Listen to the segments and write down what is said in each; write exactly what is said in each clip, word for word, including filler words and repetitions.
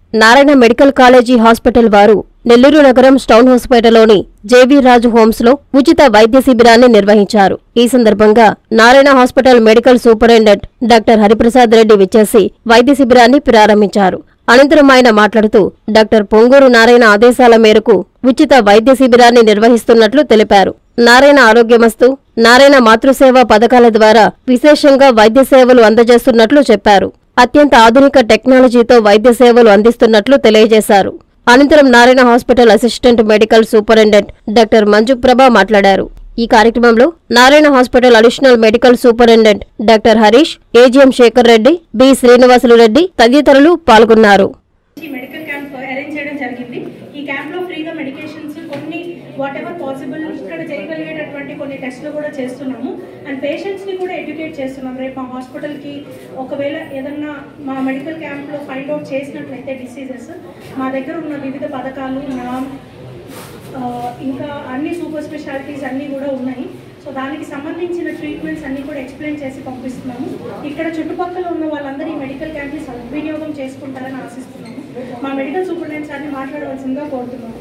Narayana medical college hospital వారు నెల్లూరు నగరం స్టౌన్ హాస్పిటల్లోని JV రాజు homes లో ఉచిత వైద్య శిబిరాన్ని నిర్వహించారు. ఈ సందర్భంగా Narayana hospital medical superintendent doctor Hariprasad Reddy విచ్చేసి వైద్య శిబిరాన్ని ప్రారంభించారు. అనంతరం ఆయన మాట్లాడుతూ డాక్టర్ పొంగూరు నారాయణ ఆదేశాల మేరకు ఉచిత వైద్య శిబిరాన్ని నిర్వహిస్తున్నట్లు తెలిపారు. నారాయణ ఆరోగ్యమస్తు, నారాయణ మాతృసేవ పథకాల ద్వారా విశేషంగా వైద్య సేవలు అందజేస్తున్నట్లు చెప్పారు. అత్యంత ఆధునిక టెక్నాలజీతో వైద్య సేవలు అందిస్తున్నట్లు తెలియజేశారు. అనంతరం Narayana hospital assistant medical superintendent doctor Manjuprabha మాట్లాడారు. ఈ కార్యక్రమంలో Narayana hospital additional medical superintendent doctor Harish, AGM Shekar Reddy, B Srinivasulu Reddy తదితరులు పాల్గొన్నారు. మెడికల్ క్యాంప్ అరేంజ్ చేయడం జరిగింది. ఈ క్యాంప్ లో ఫ్రీగా మెడికేషన్స్ కొన్ని వాట్ ఎవర్ పాసిబుల్ ఇక్కడ చేయగలిగేటటువంటి కొన్ని టెస్ట్లు కూడా చేస్తున్నాము. అండ్ పేషెంట్స్ ని కూడా ఎడ్యుకేట్ చేస్తున్నాం. రేపు మా హాస్పిటల్ కి ఒకవేళ ఏదన్నా మా మెడికల్ క్యాంప్ లో ఫైండ్ అవుట్ చేసినట్లయితే డిసీజెస్, మా దగ్గర ఉన్న వివిధ పథకాలు నా ఇంకా అన్ని సూపర్ స్పెషాలిటీస్ అన్నీ కూడా ఉన్నాయి. సో దానికి సంబంధించిన ట్రీట్మెంట్స్ అన్నీ కూడా ఎక్స్ప్లెయిన్ చేసి పంపిస్తున్నాము. ఇక్కడ చుట్టుపక్కల ఉన్న వాళ్ళందరూ ఈ మెడికల్ క్యాంప్ని సద్వినియోగం చేసుకుంటారని ఆశిస్తున్నాము. మా మెడికల్ సూపరింటెండెంట్ సార్ని మాట్లాడవలసిందిగా కోరుతున్నాము.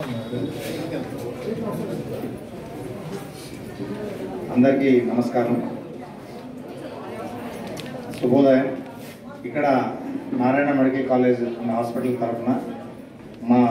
అందరికీ నమస్కారం, శుభోదయం. ఇక్కడ నారాయణ మెడికల్ కాలేజ్ హాస్పిటల్ తరఫున మా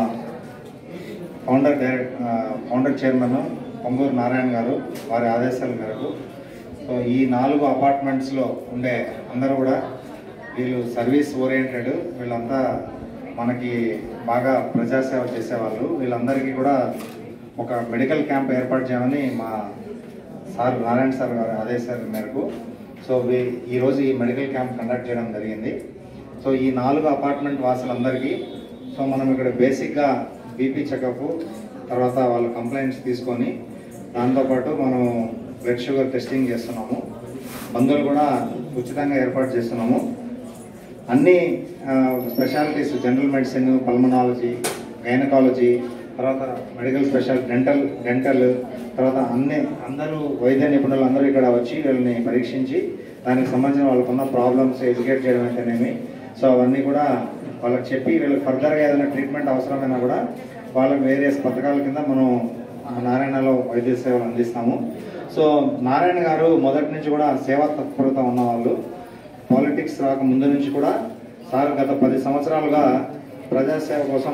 founder direct founder chairman Ponguru Narayana garu వారి ఆదేశాల మేరకు సో ఈ నాలుగు అపార్ట్మెంట్స్లో ఉండే అందరూ కూడా వీళ్ళు సర్వీస్ ఓరియంటెడ్, వీళ్ళంతా మనకి బాగా ప్రజాసేవ చేసేవాళ్ళు. వీళ్ళందరికీ కూడా ఒక మెడికల్ క్యాంప్ ఏర్పాటు చేయమని మా సార్ నారాయణ సార్ గారి ఆదేశాల మేరకు సో ఈరోజు ఈ మెడికల్ క్యాంప్ కండక్ట్ చేయడం జరిగింది. సో ఈ నాలుగు అపార్ట్మెంట్ వాసులందరికీ సో మనం ఇక్కడ బేసిక్గా బీపీ చెకప్, తర్వాత వాళ్ళ కంప్లైంట్స్ తీసుకొని దాంతోపాటు మనం బ్లడ్ షుగర్ టెస్టింగ్ చేస్తున్నాము. మందులు కూడా ఉచితంగా ఏర్పాటు చేస్తున్నాము. అన్ని specialities general medicine, pulmonology, gynaecology, తర్వాత మెడికల్ స్పెషల్ డెంటల్ డెంటల్ తర్వాత అన్ని అందరూ వైద్య నిపుణులు అందరూ ఇక్కడ వచ్చి వీళ్ళని పరీక్షించి దానికి సంబంధించిన వాళ్ళకున్న ప్రాబ్లమ్స్ ఎడ్యుకేట్ చేయడం అయితేనేమి సో అవన్నీ కూడా వాళ్ళకి చెప్పి వీళ్ళకి ఫర్దర్గా ఏదైనా ట్రీట్మెంట్ అవసరమైనా కూడా వాళ్ళకి వేరియస్ పథకాల కింద మనం నారాయణలో వైద్య సేవలు అందిస్తాము. సో నారాయణ గారు మొదటి నుంచి కూడా సేవా తత్పరత ఉన్నవాళ్ళు. పాలిటిక్స్ రాక ముందు నుంచి కూడా సార్ గత పది సంవత్సరాలుగా ప్రజాసేవ కోసం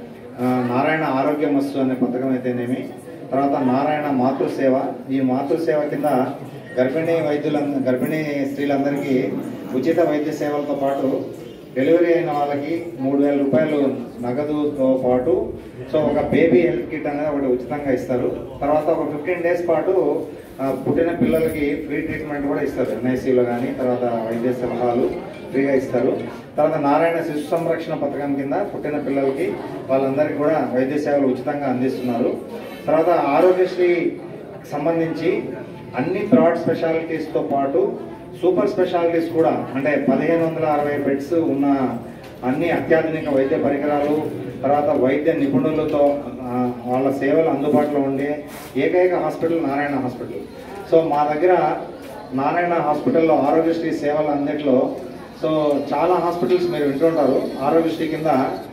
నారాయణ ఆరోగ్యమస్తు అనే పథకం అయితేనేమి, తర్వాత నారాయణ మాతృసేవ, ఈ మాతృసేవ కింద గర్భిణీ వైద్యుల గర్భిణీ స్త్రీలందరికీ ఉచిత వైద్య సేవలతో పాటు డెలివరీ అయిన వాళ్ళకి మూడు వేల రూపాయలు నగదుతో పాటు సో ఒక బేబీ హెల్త్ కిట్ అనేది ఒకటి ఉచితంగా ఇస్తారు. తర్వాత ఒక ఫిఫ్టీన్ డేస్ పాటు పుట్టిన పిల్లలకి ఫ్రీ ట్రీట్మెంట్ కూడా ఇస్తారు. ఎన్ఐసీలో కానీ తర్వాత వైద్య సలహాలు ఫ్రీగా ఇస్తారు. తర్వాత నారాయణ శిశు సంరక్షణ పథకం కింద పుట్టిన పిల్లలకి వాళ్ళందరికీ కూడా వైద్య సేవలు ఉచితంగా అందిస్తున్నారు. తర్వాత ఆరోగ్యశ్రీ సంబంధించి అన్ని బ్రాడ్ స్పెషాలిటీస్తో పాటు సూపర్ స్పెషాలిటీస్ కూడా అంటే పదిహేను వందల అరవై బెడ్స్ ఉన్న అన్ని అత్యాధునిక వైద్య పరికరాలు, తర్వాత వైద్య నిపుణులతో వాళ్ళ సేవలు అందుబాటులో ఉండే ఏకైక హాస్పిటల్ నారాయణ హాస్పిటల్. సో మా దగ్గర నారాయణ హాస్పిటల్లో ఆరోగ్యశ్రీ సేవలు అన్నిట్లో సో చాలా హాస్పిటల్స్ మీరు వింటుంటారు. ఆరోగ్యశ్రీ కింద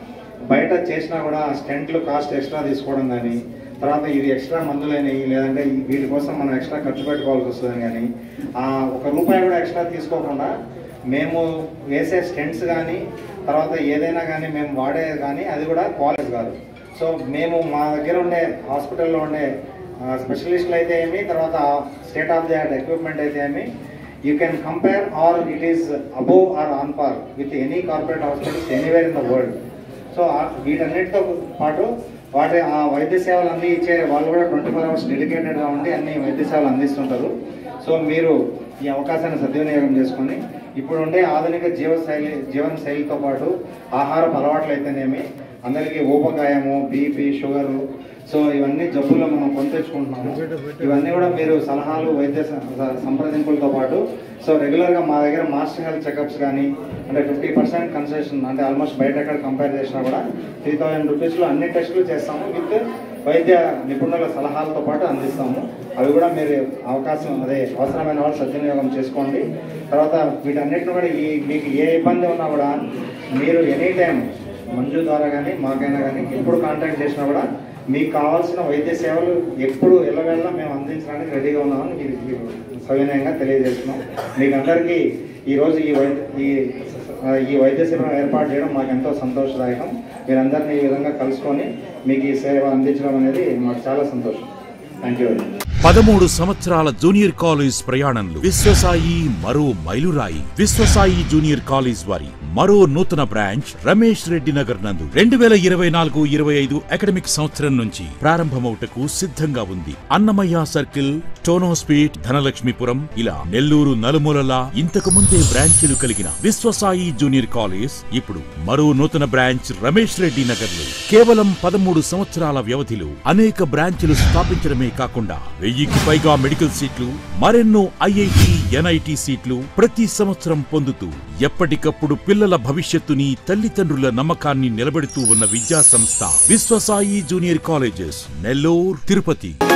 బయట చేసినా కూడా స్టెంట్లు కాస్ట్ ఎక్స్ట్రా తీసుకోవడం కానీ, తర్వాత ఇది ఎక్స్ట్రా మందులైనవి లేదంటే వీటి కోసం మనం ఎక్స్ట్రా ఖర్చు పెట్టుకోవాల్సి వస్తుందని కానీ ఒక రూపాయి కూడా ఎక్స్ట్రా తీసుకోకుండా మేము వేసే స్టెంట్స్ కానీ తర్వాత ఏదైనా కానీ మేము వాడే కానీ అది కూడా క్వాలిటీ కాదు. సో మేము మా దగ్గర ఉండే హాస్పిటల్లో ఉండే స్పెషలిస్టులు అయితే ఏమి, తర్వాత state of the art equipment అయితే ఏమి, you can compare or it is above or on par with any corporate hospitals anywhere in the world. So వీటన్నిటితో పాటు వాటి ఆ వైద్య సేవలు అన్నీ ఇచ్చే వాళ్ళు కూడా ట్వంటీ ఫోర్ అవర్స్ డెడికేటెడ్గా ఉండి అన్ని వైద్య సేవలు అందిస్తుంటారు. సో మీరు ఈ అవకాశాన్ని సద్వినియోగం చేసుకొని ఇప్పుడు ఉండే ఆధునిక జీవశైలి జీవన శైలితో పాటు ఆహారపు అలవాట్లు అయితేనేమి, అందరికీ ఊబకాయము, బీపీ, షుగరు, సో ఇవన్నీ జబ్బుల్లో మనం కొని తెచ్చుకుంటున్నాము. ఇవన్నీ కూడా మీరు సలహాలు వైద్య సంప్రదింపులతో పాటు సో రెగ్యులర్గా మా దగ్గర మాస్టర్ హెల్త్ చెకప్స్ కానీ అంటే ఫిఫ్టీ పర్సెంట్ కన్సెషన్ అంటే ఆల్మోస్ట్ బయట ఎక్కడ కంపేర్ చేసినా కూడా త్రీ థౌజండ్ రూపీస్లో అన్ని టెస్టులు చేస్తాము. విత్ వైద్య నిపుణుల సలహాలతో పాటు అందిస్తాము. అవి కూడా మీరు అవకాశం అదే అవసరమైన వాళ్ళు సద్వినియోగం చేసుకోండి. తర్వాత వీటన్నిటిని కూడా ఈ మీకు ఏ ఇబ్బంది ఉన్నా కూడా మీరు ఎనీ టైం మంజు ద్వారా కానీ మాకైనా కానీ ఎప్పుడు కాంటాక్ట్ చేసినా కూడా మీకు కావాల్సిన వైద్య సేవలు ఎప్పుడు ఎల్లవేళ మేము అందించడానికి రెడీగా ఉన్నామని మీరు మీరు సవినయంగా తెలియజేస్తున్నాం. మీకు అందరికీ ఈరోజు ఈ వైద్య ఈ ఈ వైద్య శిబిరం ఏర్పాటు చేయడం మాకు ఎంతో సంతోషదాయకం. మీరందరినీ ఈ విధంగా కలుసుకొని మీకు ఈ సేవ అందించడం అనేది మాకు చాలా సంతోషం. Thank you. పదమూడు సంవత్సరాల జూనియర్ కాలేజ్ ప్రయాణంలో విశ్వసాయి మరో మైలురాయి. విశ్వసాయి జూనియర్ కాలేజ్ వారి మరో నూతన బ్రాంచ్ రమేష్ రెడ్డి నగర్ నందు రెండు వేల ఇరవై నాలుగు ఇరవై ఐదు అకాడమిక్ సంవత్సరం నుంచి ప్రారంభమవుటకు సిద్ధంగా ఉంది. అన్నమయ్య సర్కిల్, స్టోనోస్పీట్, ధనలక్ష్మీపురం ఇలా నెల్లూరు నలుమూలలా ఇంతకు ముందే బ్రాంచీలు కలిగిన విశ్వసాయి జూనియర్ కాలేజ్ ఇప్పుడు మరో నూతన బ్రాంచ్ రమేష్ రెడ్డి నగర్ లో కేవలం పదమూడు సంవత్సరాల వ్యవధిలో అనేక బ్రాంచీలు స్థాపించడమే కాకుండా వెయ్యికి పైగా మెడికల్ సీట్లు, మరెన్నో ఐఐటి, ఎన్ఐటి సీట్లు ప్రతి సంవత్సరం పొందుతూ ఎప్పటికప్పుడు పిల్లల భవిష్యత్తుని, తల్లిదండ్రుల నమ్మకాన్ని నిలబెడుతూ ఉన్న విద్యా సంస్థ విశ్వసాయి జూనియర్ కాలేజెస్ నెల్లూరు, తిరుపతి.